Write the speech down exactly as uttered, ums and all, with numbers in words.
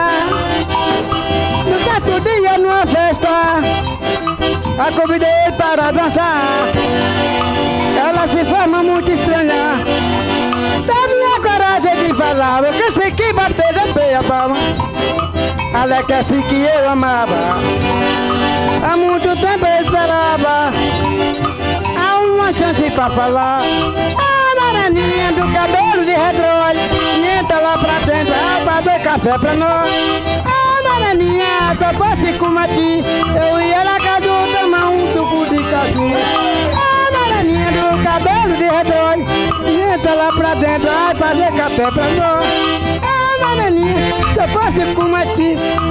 No certo dia numa festa, a convidei para dançar. Ela se forma muito estranha, da minha coragem de falar. O que sei que bater já dei a palma. Ela quer assim que eu amava, há muito tempo eu esperava. Há uma chance pra falar. A moreninha do cabelo de redrói, entra lá pra dentro, vai fazer café pra nós. A moreninha, se eu fosse com aqui, eu ia na casa tomar um suco de caju. A moreninha do cabelo de redrói, entra lá pra dentro, vai fazer café pra nós. A moreninha, se eu fosse com aqui,